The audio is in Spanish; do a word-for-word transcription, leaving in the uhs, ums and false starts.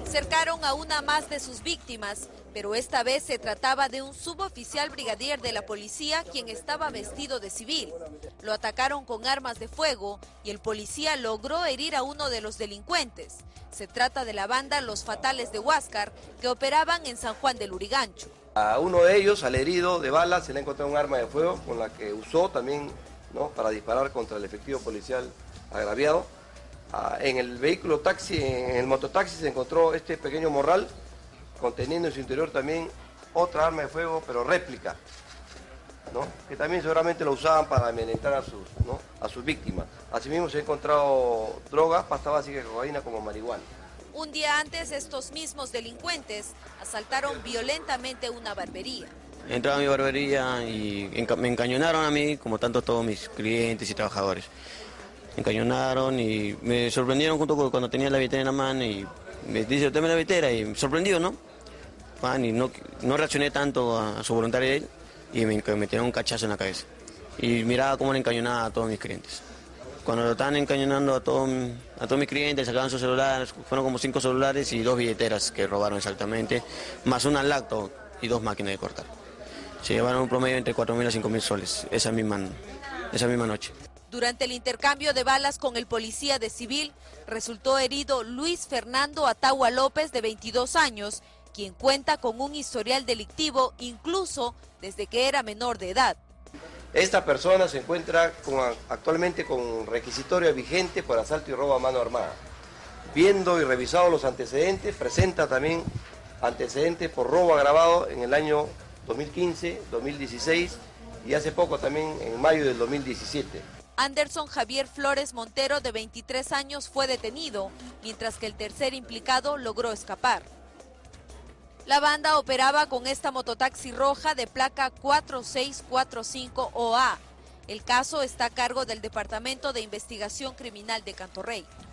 Cercaron a una más de sus víctimas, pero esta vez se trataba de un suboficial brigadier de la policía quien estaba vestido de civil. Lo atacaron con armas de fuego y el policía logró herir a uno de los delincuentes. Se trata de la banda Los Fatales de Huáscar, que operaban en San Juan del Lurigancho. A uno de ellos, al herido de bala, se le ha encontrado un arma de fuego con la que usó también, ¿no?, para disparar contra el efectivo policial agraviado. Ah, en el vehículo taxi, en el mototaxi, se encontró este pequeño morral conteniendo en su interior también otra arma de fuego, pero réplica, ¿no?, que también seguramente lo usaban para amedrentar a sus, ¿no?, a sus víctimas. Asimismo se ha encontrado drogas, pasta básica de cocaína como marihuana. Un día antes, estos mismos delincuentes asaltaron violentamente una barbería. Entré a mi barbería y me encañonaron a mí, como tanto todos mis clientes y trabajadores. Me encañonaron y me sorprendieron junto con cuando tenía la billetera en la mano y me dice, dame la billetera, y me sorprendió, ¿no? Man, y no, no reaccioné tanto a, a su voluntad de él y me metieron un cachazo en la cabeza. Y miraba cómo le encañonaba a todos mis clientes. Cuando lo estaban encañonando a, todo, a todos mis clientes, sacaban sus celulares, fueron como cinco celulares y dos billeteras que robaron exactamente, más una lacto y dos máquinas de cortar. Se llevaron un promedio entre cuatro mil a cinco mil soles esa misma, esa misma noche. Durante el intercambio de balas con el policía de civil, resultó herido Luis Fernando Atahua López, de veintidós años, quien cuenta con un historial delictivo incluso desde que era menor de edad. Esta persona se encuentra con, actualmente con requisitorio vigente por asalto y robo a mano armada. Viendo y revisado los antecedentes, presenta también antecedentes por robo agravado en el año dos mil quince, dos mil dieciséis y hace poco también en mayo del dos mil diecisiete. Anderson Javier Flores Montero, de veintitrés años, fue detenido, mientras que el tercer implicado logró escapar. La banda operaba con esta mototaxi roja de placa cuatro seis cuatro cinco O A. El caso está a cargo del Departamento de Investigación Criminal de Cantorrey.